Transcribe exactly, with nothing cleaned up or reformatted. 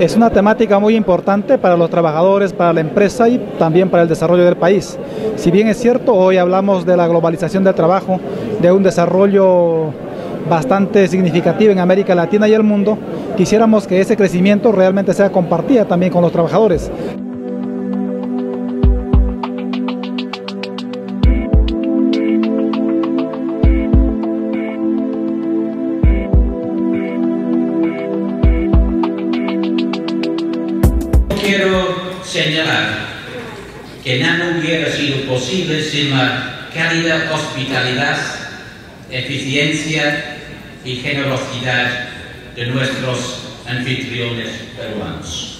Es una temática muy importante para los trabajadores, para la empresa y también para el desarrollo del país. Si bien es cierto, hoy hablamos de la globalización del trabajo, de un desarrollo bastante significativo en América Latina y el mundo, quisiéramos que ese crecimiento realmente sea compartido también con los trabajadores. Quiero señalar que nada hubiera sido posible sin la cálida hospitalidad, eficiencia y generosidad de nuestros anfitriones peruanos.